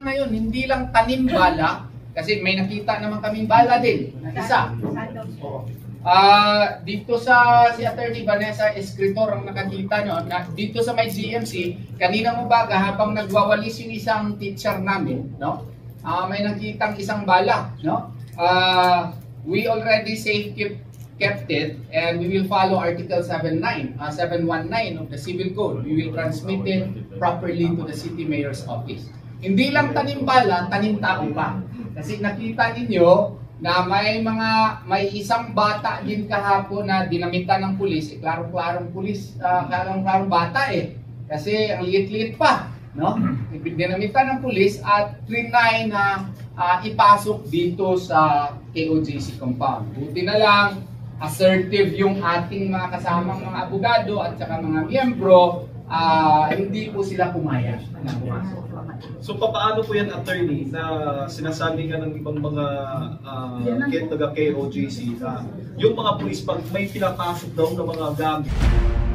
Ngayon, hindi lang tanim bala, kasi may nakita naman kaming bala din, na isa. Dito sa si Attorney Vanessa Escritor ang nakakita nyo, na dito sa may GMC, kaninang umaga habang nagwawalis yung isang teacher namin, no? May nakitang isang bala, no? We already safe kept it, and we will follow Article 719 of the Civil Code. We will transmit it properly to the City Mayor's Office. Hindi lang tanim bala, tanim tao pa. Kasi nakita ninyo na may isang bata din kahapon na dinamitan ng pulis. Klarong-klarong pulis, klarong-klarong bata eh. Kasi ang liit-liit pa, no? Dinamitan ng pulis at trinay na ipasok dito sa KOJC compound. Buti na lang, assertive yung ating mga kasamang mga abogado at saka mga miyembro, hindi po sila pumayag na pumasok. So paano po yan, attorney, na sinasabi nga ng ibang mga taga KOJC na yung mga pulis pag may pinapasok daw ng mga gamit,